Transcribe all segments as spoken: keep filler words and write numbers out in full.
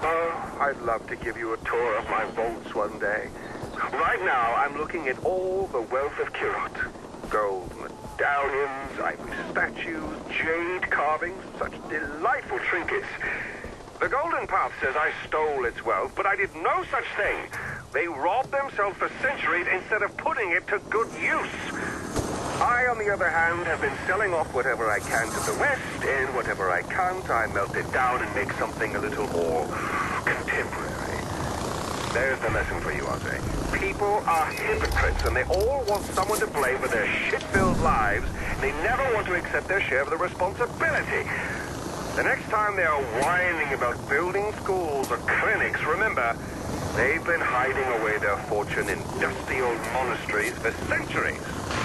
Oh, I'd love to give you a tour of my vaults one day. Right now, I'm looking at all the wealth of Kirot. Gold medallions, ivory statues, jade carvings, such delightful trinkets. The Golden Path says I stole its wealth, but I did no such thing. They robbed themselves for centuries instead of putting it to good use. I, on the other hand, have been selling off whatever I can to the west, and whatever I can't, I melt it down and make something a little more contemporary. There's the lesson for you, Ozzy. People are hypocrites, and they all want someone to blame for their shit-filled lives. They never want to accept their share of the responsibility. The next time they are whining about building schools or clinics, remember, they've been hiding away their fortune in dusty old monasteries for centuries.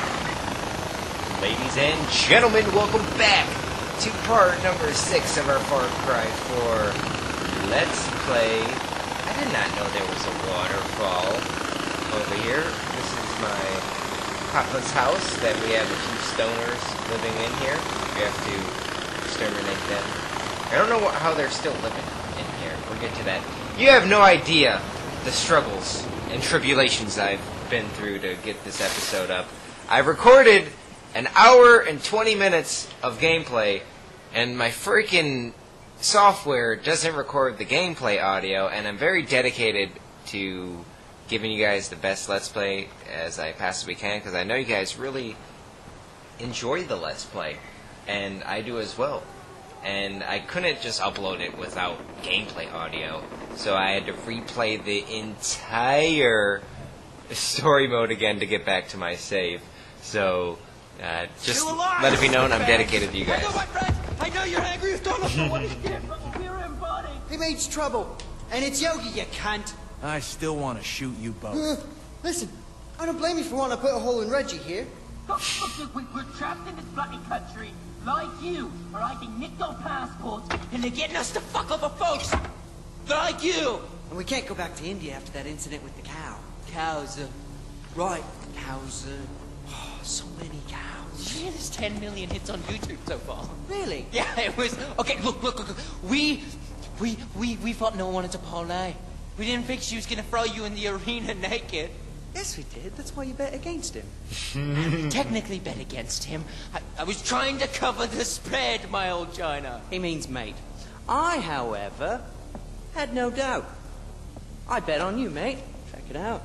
Ladies and gentlemen, welcome back to part number six of our Far Cry four Let's Play. I did not know there was a waterfall over here. This is my papa's house that we have a few stoners living in here. We have to exterminate them. I don't know what, how they're still living in here. We'll get to that. You have no idea the struggles and tribulations I've been through to get this episode up. I've recorded an hour and twenty minutes of gameplay, and my freaking software doesn't record the gameplay audio, and I'm very dedicated to giving you guys the best Let's Play as I possibly can, because I know you guys really enjoy the Let's Play, and I do as well. And I couldn't just upload it without gameplay audio, so I had to replay the entire story mode again to get back to my save. So, uh, just let it be known I'm dedicated to you guys. I know, my friend! I know you're angry! You don't know what he did! We're him, buddy! He means trouble, and it's Yogi, you cunt! I still want to shoot you both. Uh, listen, I don't blame you for wanting to put a hole in Reggie here. We're trapped in this bloody country, like you, where I can nick our passports, and they're getting us to fuck over folks like you! And we can't go back to India after that incident with the cow. Cows, uh, Right, cows, uh, oh, so many cows. yeah, there's ten million hits on YouTube so far. Really? Yeah, it was, okay, look, look, look, we, we, we, we thought no one wanted to parlay. We didn't think she was gonna throw you in the arena naked. Yes, we did. That's why you bet against him. I technically bet against him. I, I was trying to cover the spread, my old China. He means mate. I, however, had no doubt. I bet on you, mate. Check it out.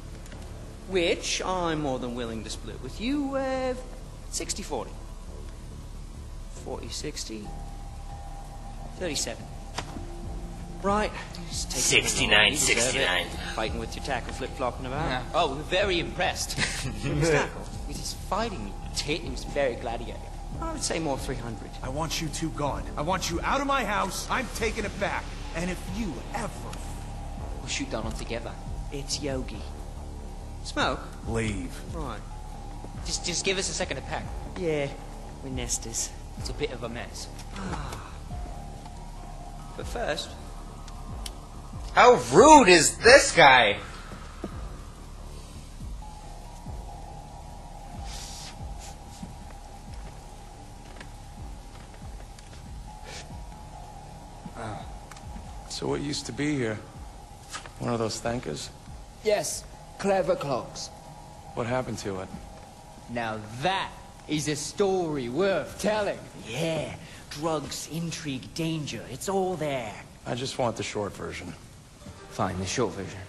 Which I'm more than willing to split with you, uh, sixty forty. forty sixty. thirty-seven. Right. sixty-nine sixty-nine. Fighting with your tackle flip-flopping about. Yeah. Oh, we're very impressed. His tackle. With his fighting tit, he was very gladiator. I would say more three hundred. I want you two gone. I want you out of my house. I'm taking it back. And if you ever... We'll shoot down on together. It's Yogi. Smoke? leave. Right. Just, just give us a second to pack. Yeah, we're nesters. It's a bit of a mess. But first... How rude is this guy? So what used to be here? One of those thankers? Yes, clever clocks. What happened to it? Now that is a story worth telling. Yeah, drugs, intrigue, danger, it's all there. I just want the short version. Fine, the short version.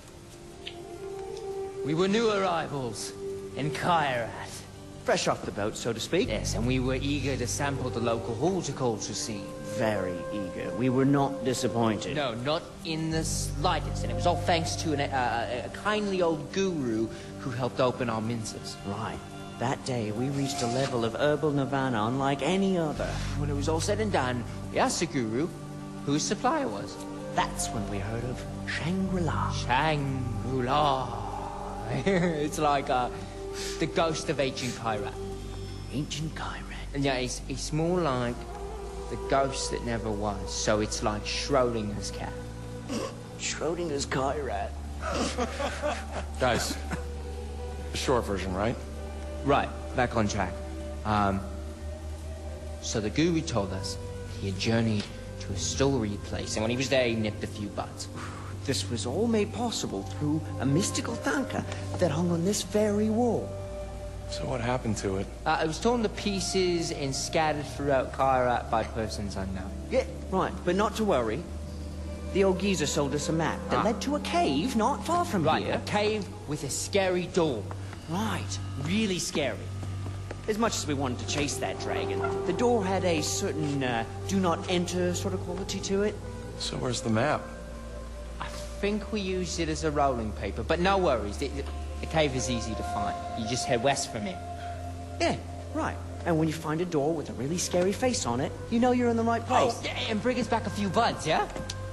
We were new arrivals in Kairat. Fresh off the boat, so to speak. Yes, and we were eager to sample the local horticulture scene. Very eager. We were not disappointed. No, not in the slightest. And it was all thanks to an, uh, a kindly old guru who helped open our minces. Right. That day, we reached a level of herbal nirvana unlike any other. When it was all said and done, we asked the guru who his supplier was. That's when we heard of Shangri-La. Shangri-La. It's like uh, the ghost of ancient Kairat. Ancient Kairat. And yeah, it's, it's more like the ghost that never was. So it's like Schrodinger's cat. Schrodinger's Kairat. Guys, the short version, right? Right, back on track. Um, so the guru told us he had journeyed to a storage place, and when he was there, he nipped a few butts. This was all made possible through a mystical tanka that hung on this very wall. So what happened to it? Uh, it was torn to pieces and scattered throughout Kyrat by persons unknown. Yeah, right, but not to worry. The old geezer sold us a map that Ah. led to a cave not far from Right, here. a cave with a scary door. Right. Really scary. As much as we wanted to chase that dragon, the door had a certain uh, do not enter sort of quality to it. So where's the map? I think we used it as a rolling paper, but no worries. The, the cave is easy to find. You just head west from it. Yeah, right. And when you find a door with a really scary face on it, you know you're in the right place. Oh, yeah, and bring us back a few buds, yeah?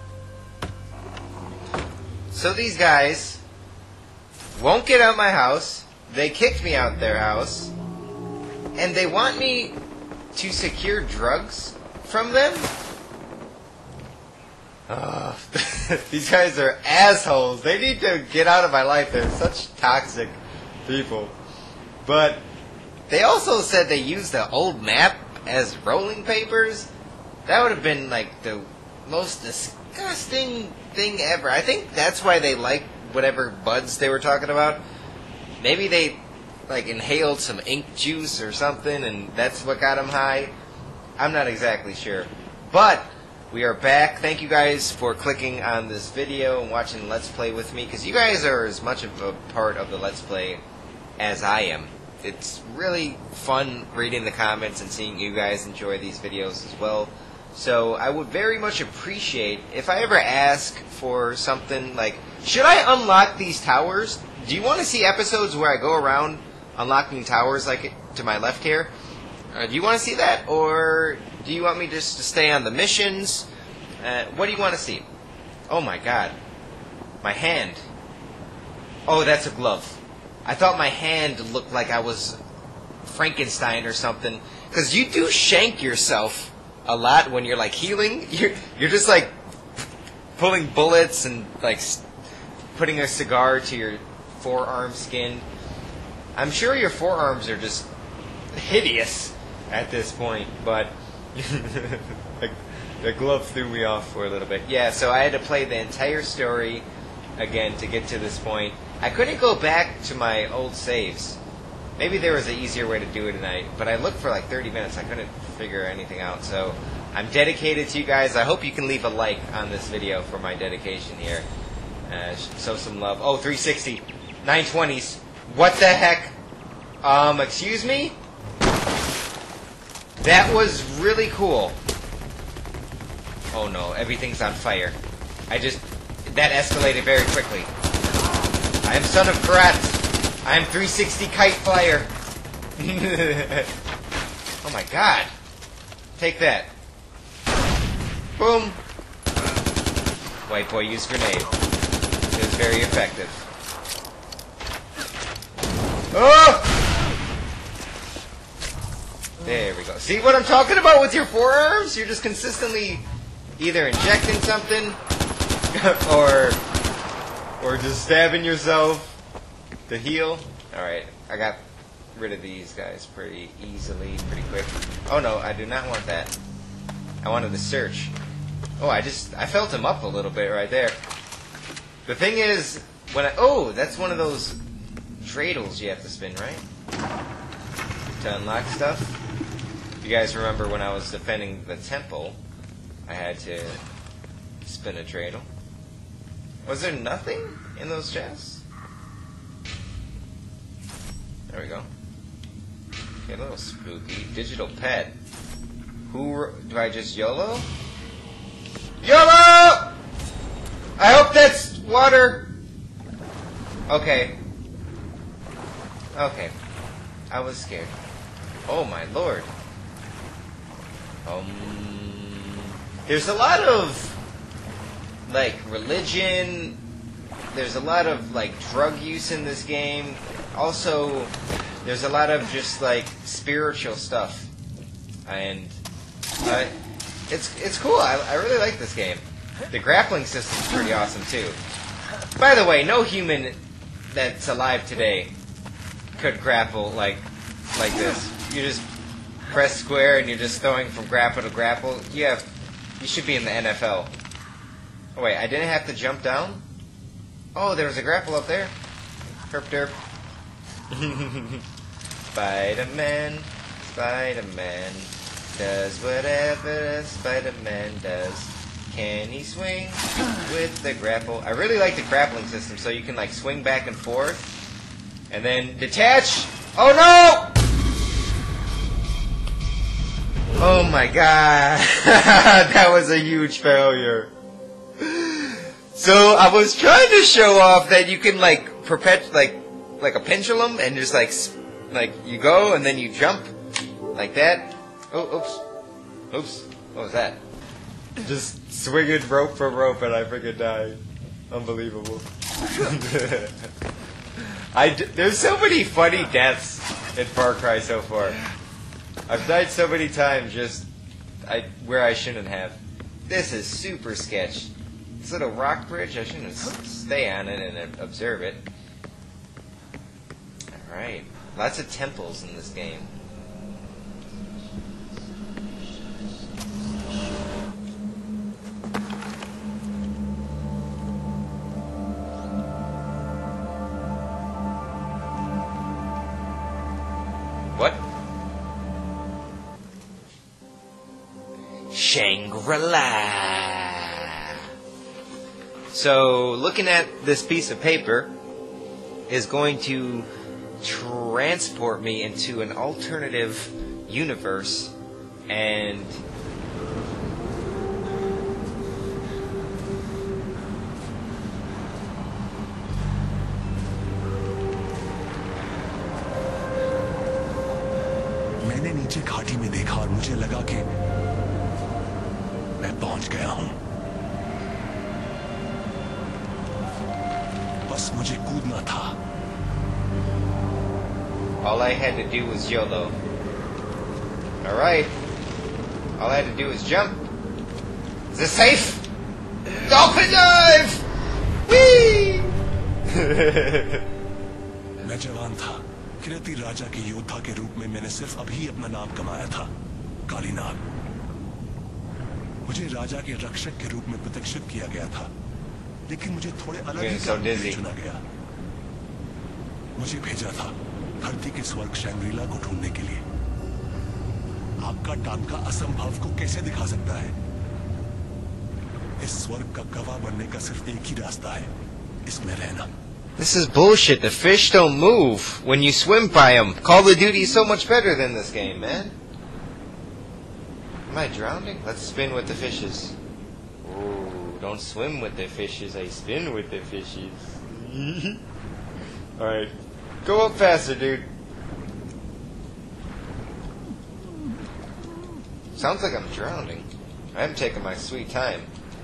So these guys won't get out my house. They kicked me out their house. And they want me to secure drugs from them? Ugh. These guys are assholes. They need to get out of my life. They're such toxic people. But they also said they used the old map as rolling papers. That would have been like the most disgusting thing ever. I think that's why they liked whatever buds they were talking about. Maybe they like inhaled some ink juice or something and that's what got them high. I'm not exactly sure. But we are back. Thank you guys for clicking on this video and watching Let's Play with me, because you guys are as much of a part of the Let's Play as I am. It's really fun reading the comments and seeing you guys enjoy these videos as well. So I would very much appreciate if I ever ask for something like, should I unlock these towers? Do you want to see episodes where I go around unlocking towers like to my left here? Uh, do you want to see that? Or do you want me just to stay on the missions? Uh, what do you want to see? Oh my god. My hand. Oh, that's a glove. I thought my hand looked like I was Frankenstein or something. Because you do shank yourself a lot when you're like healing. You're, you're just like pulling bullets and like putting a cigar to your forearm skin. I'm sure your forearms are just hideous at this point, but the, the glove threw me off for a little bit. Yeah, so I had to play the entire story again to get to this point. I couldn't go back to my old saves. Maybe there was an easier way to do it tonight, but I looked for like thirty minutes. I couldn't figure anything out, so I'm dedicated to you guys. I hope you can leave a like on this video for my dedication here. Uh, show some love. Oh, three sixty. nine twenties. What the heck? Um, excuse me? That was really cool. Oh no, everything's on fire. I just... That escalated very quickly. I am son of Karat. I am three sixty kite flyer. Oh my god. Take that. Boom. White boy used grenade. It was very effective. Oh! There we go. See what I'm talking about with your forearms? You're just consistently either injecting something or or just stabbing yourself to heal. Alright, I got rid of these guys pretty easily, pretty quick. Oh no, I do not want that. I wanted to search. Oh, I just, I felt him up a little bit right there. The thing is, when I, oh, that's one of those dreidels you have to spin, right? To unlock stuff. You guys remember when I was defending the temple, I had to spin a dreidel. Was there nothing in those chests? There we go. Okay, a little spooky. Digital pet. Who do I just YOLO? YOLO! I hope that's water. Okay. Okay. I was scared. Oh my lord. Um, there's a lot of like religion. There's a lot of like drug use in this game. Also, there's a lot of just like spiritual stuff, and uh, it's it's cool. I, I really like this game. The grappling system's pretty awesome too. By the way, no human that's alive today could grapple like like this. You just press square and you're just throwing from grapple to grapple. You have You should be in the N F L. Oh wait, I didn't have to jump down? Oh, there was a grapple up there. Herp derp. Spider-Man, Spider-Man does whatever Spider-Man does. Can he swing with the grapple? I really like the grappling system, so you can like swing back and forth, and then detach. Oh no! Oh my god, that was a huge failure. So I was trying to show off that you can like perpet like like a pendulum, and just like like you go and then you jump like that. Oh, oops, oops. What was that? Just swinging rope from rope, and I freaking died. Unbelievable. I d there's so many funny deaths in Far Cry so far. I've died so many times just I where I shouldn't have. This is super sketch. This little rock bridge, I shouldn't stay on it and observe it. Alright. Lots of temples in this game. What? Shangri-La. So, looking at this piece of paper is going to transport me into an alternative universe, and मैंने नीचे घाटी में देखा और मुझे लगा कि मैं पहुंच गया हूं। बस मुझे कूदना था। all I had to do was YOLO. Alright. All I had to do was jump. Is this safe? Dolphin dive! Whee! मैं जवान था। किरती राजा के योद्धा के रूप में मैंने सिर्फ अभी अपना नाम कमाया था, काली नाग। मुझे राजा के रक्षक के रूप में प्रतिष्ठित किया गया था, लेकिन मुझे थोड़े अलग ही काम में चुना गया। मुझे भेजा था धरती के स्वर्ग शैंग्रीला को ढूंढने के लिए। आपका टांका असंभव को कैसे दिखा सकता है? इस स्वर्ग का गवाह बनने का सिर्फ एक ही रास्ता है, इसमें रहना। This is bullshit. The fish don't move when you swim by them. Call of Duty is so much better than this game, man. Am I drowning? Let's spin with the fishes. Ooh, don't swim with the fishes. I spin with the fishes. Alright. Go up faster, dude. Sounds like I'm drowning. I am taking my sweet time.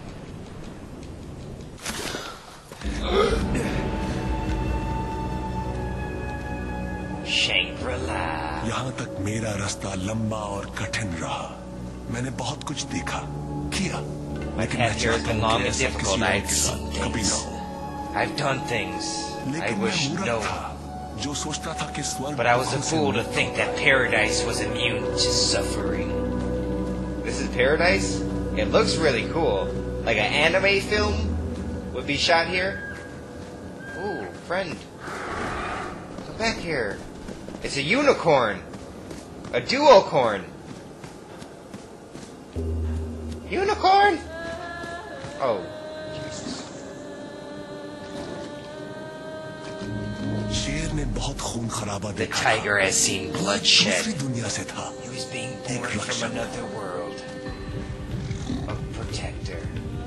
Shangri-La. यहाँ तक मेरा रास्ता लंबा और कठिन रहा। मैंने बहुत कुछ देखा, किया, लेकिन मैं चाहता हूँ कि ऐसा किसी और के साथ कभी ना हो। I've done things I wish no. जो सोचता था कि स्वर्ग But I was a fool to think that paradise was immune to suffering. This is paradise? It looks really cool. Like an anime film would be shot here. Ooh, friend. Come back here. It's a unicorn. A duocorn. Unicorn? Oh, Jesus. शेर ने बहुत खून खराबा The देखा। tiger has seen bloodshed. दूसरी दुनिया से था। He was being born from another world. A protector.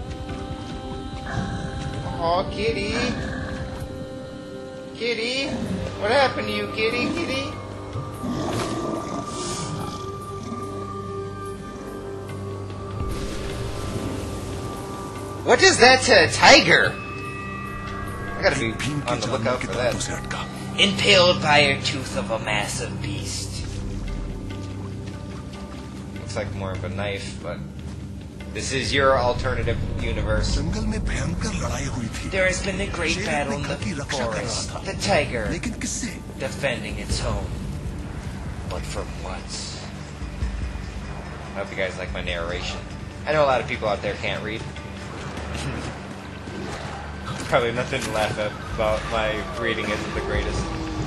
Aw, kitty. Kitty. What happened to you, kitty, kitty? What is that to a tiger? I gotta be on the lookout for that. Impaled by a tooth of a massive beast. Looks like more of a knife, but this is your alternative universe. जंगल में भयंकर लड़ाई हुई थी। There has been a great battle in the forest. The tiger लेकिन किससे? defending its home. But from what? I hope you guys like my narration. I know a lot of people out there can't read. Probably nothing to laugh at about my reading isn't the greatest.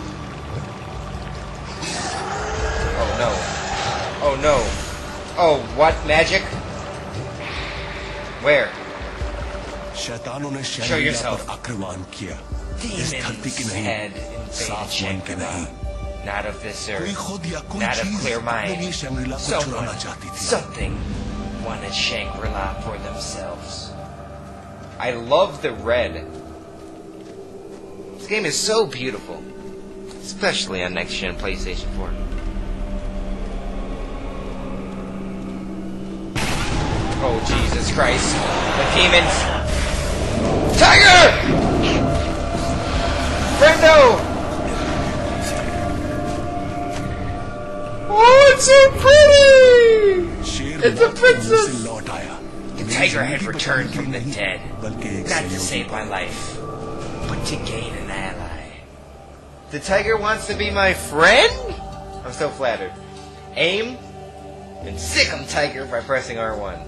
Oh no. Oh no. Oh, what? Magic? Where? शैतानों ने Show शैंग्रीला yourself. पर आक्रमण किया। इस Demons धरती की had नहीं, invaded साफ मन के नहीं। Shangri-La. Not of this कोई earth. खुद या कोई Not of चीज clear अपने लिए mind. शैंग्रीला को Someone, चुराना चाहती थी। something wanted Shangri-La for themselves. I love the red. This game is so beautiful. Especially on next gen PlayStation four. Oh, Jesus Christ. The demons. Tiger! Brendo! Oh, it's so pretty! शेर It's a मौत के मुंह princess! से लौट आया। The tiger had returned from the dead, not to save my life, but to gain an ally. The tiger wants to be my friend? I'm so flattered. Aim, and sick him, tiger, by pressing R one.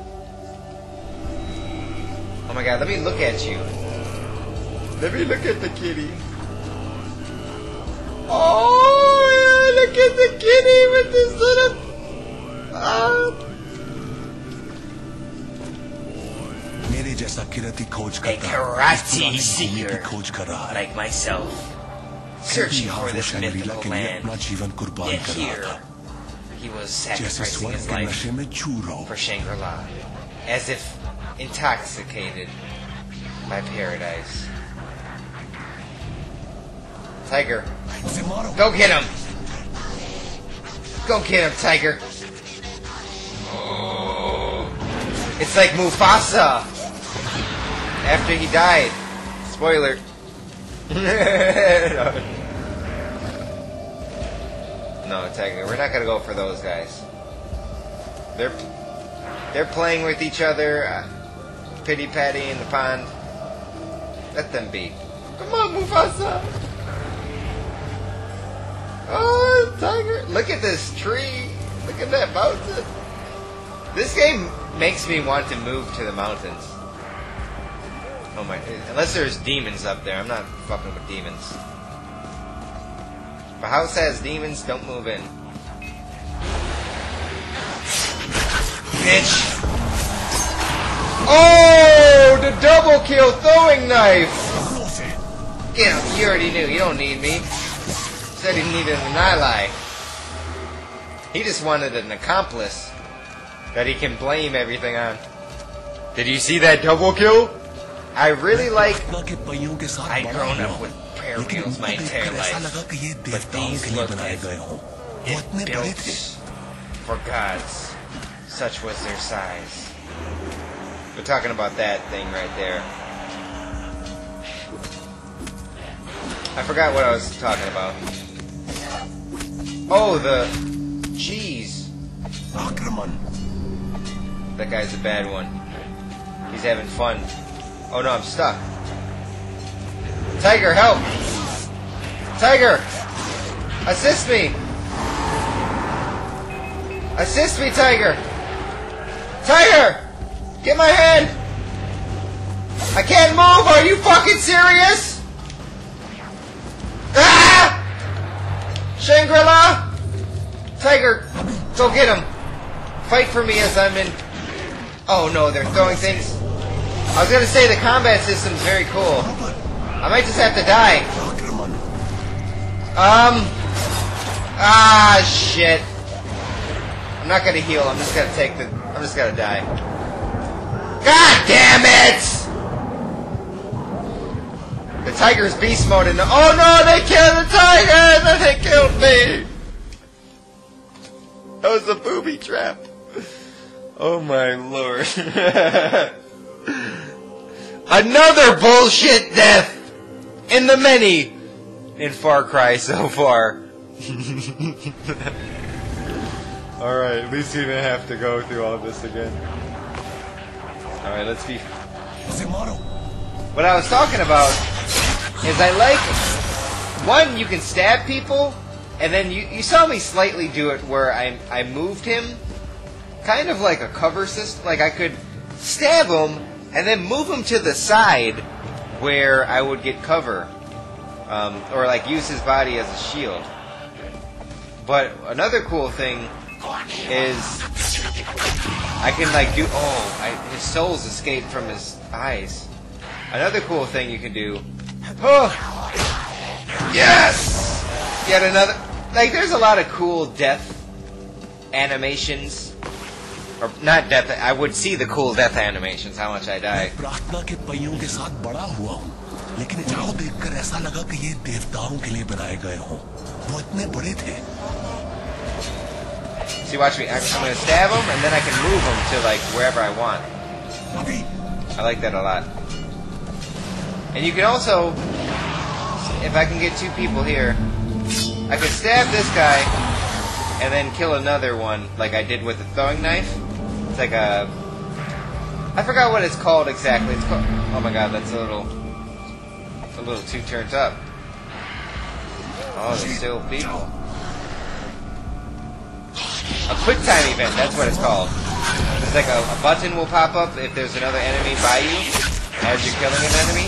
Oh my god, let me look at you. Let me look at the kitty. Oh, look at the kitty with this little... Uh, मेरे जैसा किरती खोज a करता karate इस पुरानी भूमि की seeker खोज कर रहा है। like myself, कभी searching यहाँ for वो this शैंग्रीला mythical के लिए land. अपना जीवन कुर्बान Yet कर रहा here, था, he was जैसे sacrificing स्वर्ग his के life नशे में चूर हो। for Shangri-La, as if intoxicated by paradise. Tiger, इसे मारो। go get him! Go get him, Tiger! It's like Mufasa after he died. Spoiler. no. no, Tiger, we're not gonna go for those guys. They're they're playing with each other, uh, pity patty in the pond. Let them be. Come on, Mufasa. Oh, Tiger! Look at this tree. Look at that mountain. This game makes me want to move to the mountains. Oh my! Unless there's demons up there, I'm not fucking with demons. If a house has demons, don't move in. Bitch! Oh, the double kill throwing knife! Get him! You already knew. You don't need me. Said he needed an ally. He just wanted an accomplice that he can blame everything on. Did you see that double kill? I really like... I've grown up with prayer wheels my entire life, but these look as if built for gods. Such was their size. We're talking about that thing right there. I forgot what I was talking about. Oh, the cheese. That guy's a bad one. He's having fun. Oh no, I'm stuck. Tiger, help! Tiger! Assist me! Assist me, Tiger! Tiger! Get my hand! I can't move! Are you fucking serious? Ah! Shangri-La! Tiger, go get him! Fight for me as I'm in... Oh no, they're throwing things. I was gonna say the combat system's very cool. I might just have to die. Um... Ah, shit. I'm not gonna heal, I'm just gonna take the... I'm just gonna die. God damn it! The tiger's beast mode in the... Oh no, they killed the tiger! Then they killed me! That was a booby trap. Oh my lord. Another bullshit death! In the many in Far Cry so far. Alright, at least you didn't have to go through all this again. Alright, let's be... What I was talking about is I like... One, you can stab people, and then you, you saw me slightly do it where I, I moved him, kind of like a cover system. Like I could stab him and then move him to the side where I would get cover, um, or like use his body as a shield. But another cool thing is I can like do. Oh, I, his souls escaped from his eyes. Another cool thing you can do. Oh, yes! Yet another. Like, there's a lot of cool death animations, or not death. I would see the cool death animations. How much I die. प्रार्थना के पहियों के साथ बड़ा हुआ हूँ, लेकिन इनको देखकर ऐसा लगा कि ये देवताओं के लिए बनाए गए हों। वो इतने बड़े थे। See, watch me. I'm gonna stab him, and then I can move him to like wherever I want. I like that a lot. And you can also, if I can get two people here, I can stab this guy and then kill another one, like I did with the throwing knife. It's like a, I forgot what it's called exactly. It's called. Oh my god, that's a little, it's a little too turned up. Oh, there's still people. A quick time event, that's what it's called. It's like a, a button will pop up if there's another enemy by you as you're killing an enemy.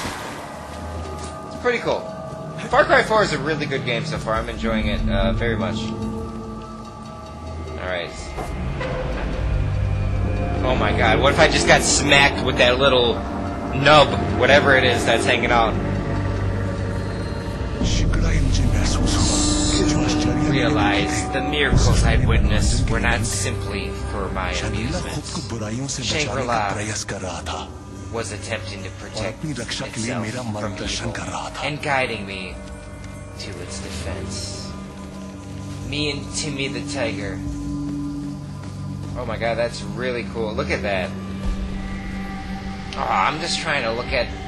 It's pretty cool. Far Cry four is a really good game so far. I'm enjoying it uh, very much. Alright. Oh my god, what if I just got smacked with that little nub, whatever it is that's hanging out? Realize the miracles I witnessed were not simply for my amusement. Shangri-La was attempting to protect itself from evil and guiding me to its defense. Me and Timmy the Tiger. Oh my god, that's really cool. Look at that. Oh, I'm just trying to look at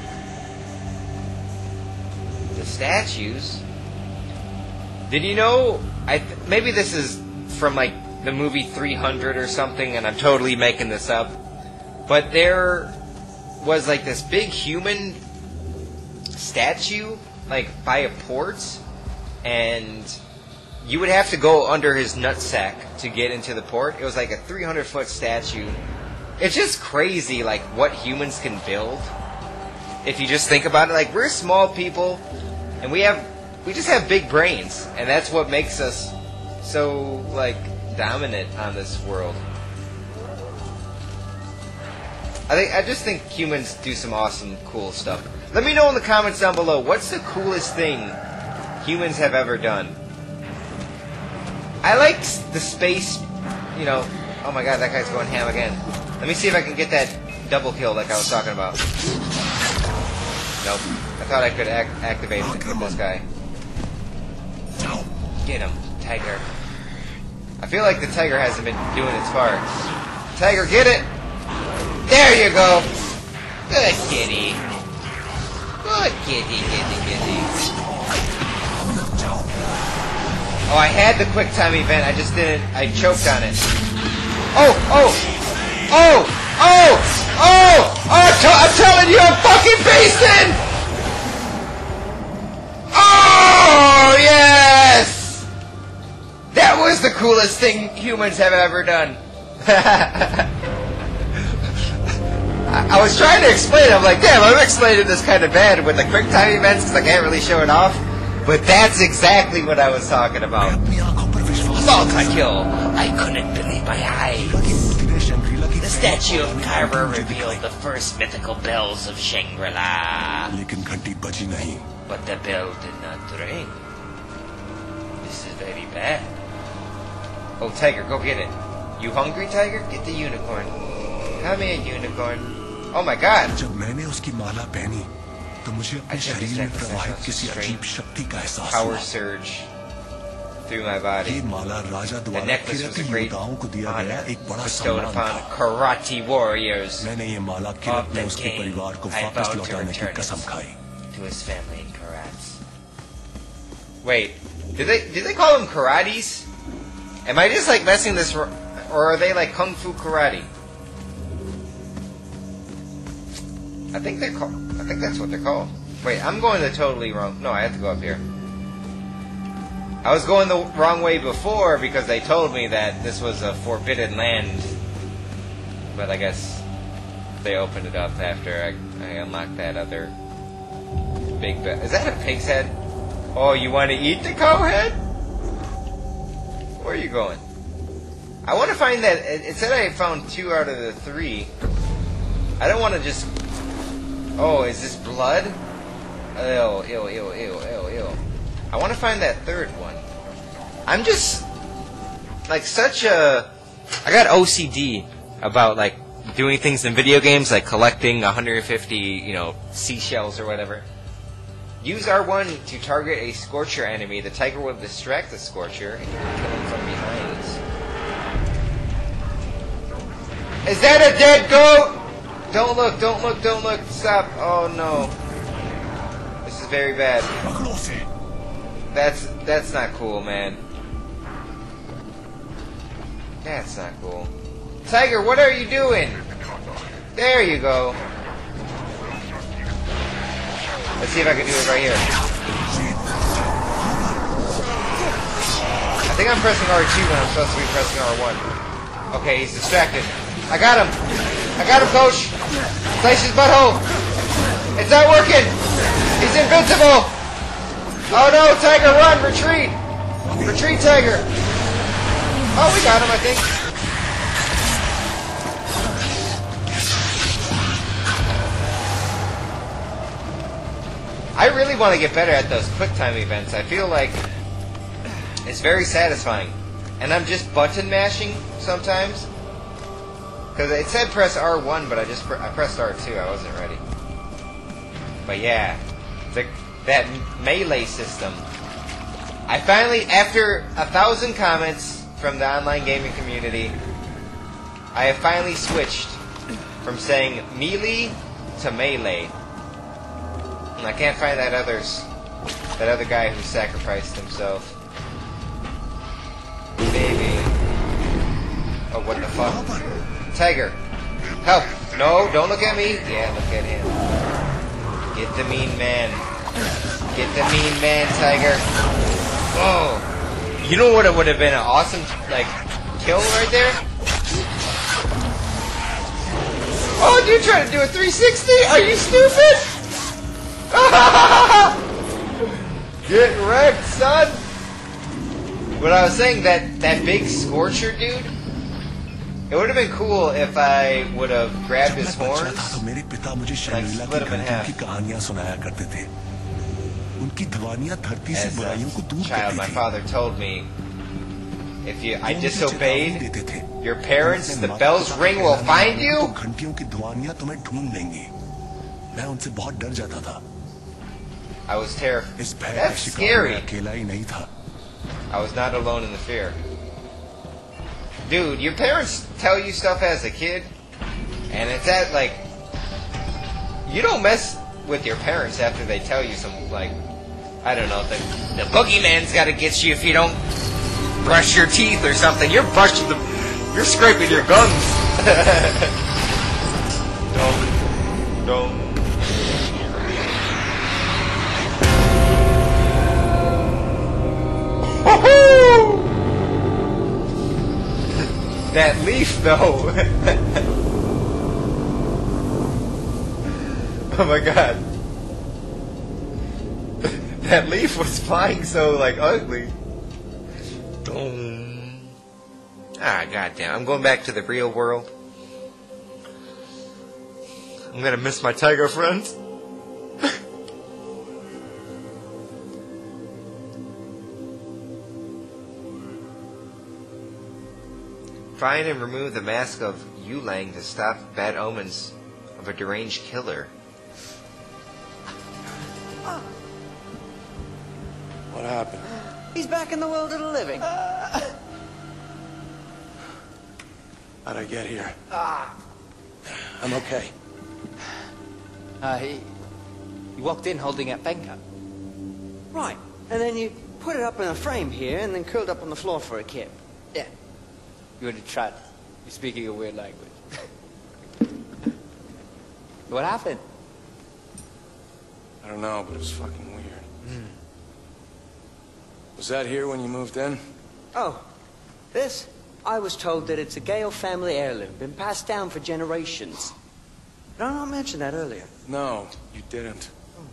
the statues. Did you know, I th maybe this is from like the movie three hundred or something, and I'm totally making this up, but there was like this big human statue like by a port, and you would have to go under his nutsack to get into the port. It was like a three hundred foot statue. It's just crazy like what humans can build if you just think about it. Like, we're small people and we have we just have big brains, and that's what makes us so like dominant on this world. I think I just think humans do some awesome, cool stuff. Let me know in the comments down below, what's the coolest thing humans have ever done? I like the space, you know. Oh my god, that guy's going ham again. Let me see if I can get that double kill like I was talking about. Nope. I thought I could act activate it with this guy. Get him, Tiger. I feel like the Tiger hasn't been doing its part. Tiger, get it! There you go! Good kitty. Good kitty, kitty, kitty. Oh, I had the quick time event, I just didn't, I choked on it. Oh, oh! Oh! Oh! Oh! Oh! I'm telling you, I'm fucking basting! Oh, yes! That was the coolest thing humans have ever done. I, I was trying to explain it. I'm like, damn, I'm explaining this kind of bad with the quick time events because I can't really show it off. But that's exactly what I was talking about. Multi-kill. I couldn't believe my eyes. The statue of Carver revealed the first mythical bells of Shangri-La. But the bell did not ring. This is very bad. Oh, Tiger, go get it. You hungry, Tiger? Get the unicorn. Come here, unicorn. Oh my god. I just had power surge through my body. The necklace was a great honor bestowed upon karate warriors of the game. I vowed to return it to his family in karats. Wait, did they did they call them karates? Am I just like messing this, or are they like kung fu karate? I think they're called. I think that's what they're called. Wait, I'm going the totally wrong. No, I have to go up here. I was going the wrong way before because they told me that this was a forbidden land. But I guess they opened it up after I, I unlocked that other big bit. Is that a pig's head? Oh, you want to eat the cow head? Where are you going? I want to find that. It, it said I found two out of the three. I don't want to just... Oh, is this blood? Ew, ew, ew, ew, ew, ew. I want to find that third one. I'm just... Like, such a... I got O C D about, like, doing things in video games, like collecting one hundred fifty, you know, seashells or whatever. Use R one to target a Scorcher enemy. The Tiger will distract the Scorcher and you can kill him from behind. Is that a dead goat? Don't look, don't look, don't look. Stop. Oh no. This is very bad. That's that's not cool, man. That's not cool. Tiger, what are you doing? There you go. Let's see if I can do it right here. I think I'm pressing R two when I'm supposed to be pressing R one. Okay, he's distracted. I got him. I got him, coach. Slice his butthole. It's not working. He's invincible. Oh no, Tiger, run, retreat. Retreat, Tiger. Oh, we got him, I think. I really want to get better at those quick time events. I feel like it's very satisfying. And I'm just button mashing sometimes. Because it said press R one, but I just pre I pressed R two. I wasn't ready. But yeah, the, that melee system. I finally, after a thousand comments from the online gaming community, I have finally switched from saying melee to melee. And I can't find that others, that other guy who sacrificed himself. Baby. Oh, what the fuck? Tiger, help! No, don't look at me. Yeah, look at him. Get the mean man. Get the mean man, Tiger. Oh, you know what? It would have been an awesome like kill right there. Oh, dude, trying to do a three sixty? Are you stupid? Get wrecked, son. What I was saying, that that big Scorcher dude. It would have been cool if I would have grabbed his horns and split him in half. As a child, my father told me, if you I disobeyed your parents, the bell's ring will find you. I was terrified. That's scary. I was not alone in the fear. Dude, your parents tell you stuff as a kid, and it's at, like, you don't mess with your parents after they tell you some, like, I don't know, the, the boogeyman's gotta get you if you don't brush your teeth or something. You're brushing the, you're scraping your gums. Don't, don't. That leaf, though. Oh my god. That leaf was flying so, like, ugly. Boom. Ah, goddamn. I'm going back to the real world. I'm gonna miss my tiger friends. Find and remove the mask of Yulang to stop bad omens of a deranged killer. What happened? He's back in the world of the living. How'd I get here? I'm okay. Uh, he, he walked in holding that bank up. Right, and then you put it up in a frame here and then curled up on the floor for a kip. Yeah. You would have tried. You're speaking a weird language. What happened? I don't know, but it was fucking weird. Mm. Was that here when you moved in? Oh, this? I was told that it's a Gale family heirloom, been passed down for generations. Did I not mention that earlier? No, you didn't.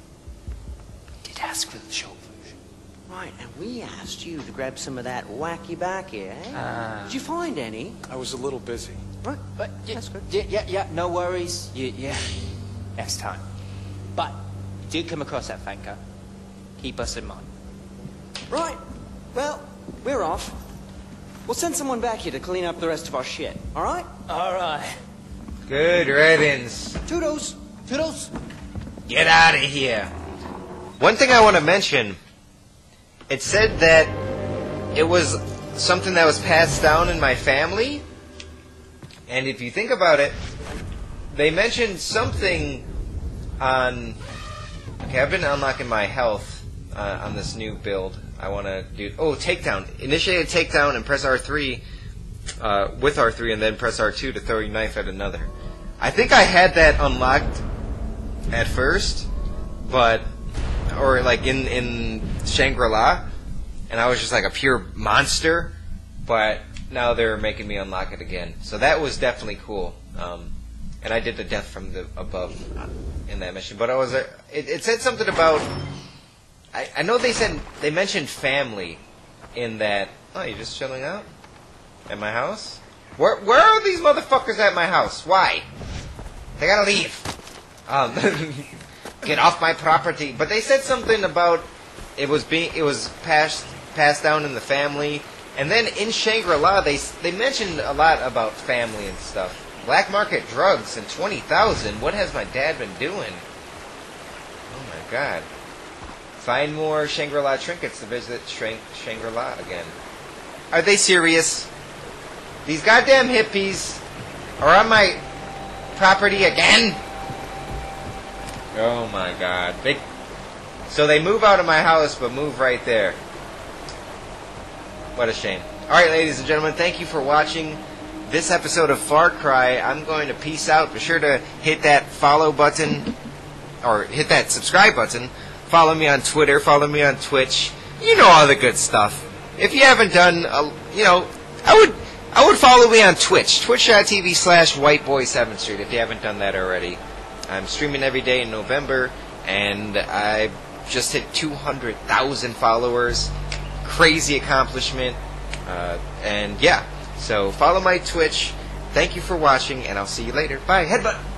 Did ask for the show version. Right, and we asked you to grab some of that wacky backy, eh? Ah. Did you find any? I was a little busy. Right, But yeah, that's good. Yeah, yeah, yeah, no worries. Yeah, yeah. Next time. But do come across that Fanka. Keep us in mind. Right, well, we're off. We'll send someone back here to clean up the rest of our shit, all right? All right. Good riddance. Toodles. Toodles. Get out of here. One thing I want to mention. It said that it was something that was passed down in my family. And if you think about it, they mentioned something on... Okay, I've been unlocking my health uh, on this new build. I want to do... Oh, takedown. Initiate a takedown and press R three uh, with R three and then press R two to throw your knife at another. I think I had that unlocked at first, but... Or like in, in Shangri-La, and I was just like a pure monster, but now they're making me unlock it again. So that was definitely cool. Um, and I did the death from the above in that mission. But I was a, it, it said something about... I, I know they said they mentioned family in that. Oh, you're just chilling out at my house? Where where are these motherfuckers at my house? Why? They gotta leave. Um, get off my property. But they said something about it was being it was passed passed down in the family, and then in Shangri-La they they mentioned a lot about family and stuff. Black market drugs and twenty thousand. What has my dad been doing? Oh my god. Find more Shangri-La trinkets to visit Shang- Shangri-La again. Are they serious? These goddamn hippies are on my property again? Oh my god. They, so they move out of my house, but move right there. What a shame. Alright, ladies and gentlemen, thank you for watching this episode of Far Cry. I'm going to peace out. Be sure to hit that follow button, or hit that subscribe button. Follow me on Twitter. Follow me on Twitch. You know all the good stuff. If you haven't done, uh, you know, I would I would follow me on Twitch. Twitch.tv slash Whiteboy7th Street if you haven't done that already. I'm streaming every day in November, and I just hit two hundred thousand followers. Crazy accomplishment. Uh, and yeah, so follow my Twitch. Thank you for watching, and I'll see you later. Bye. Headbutt.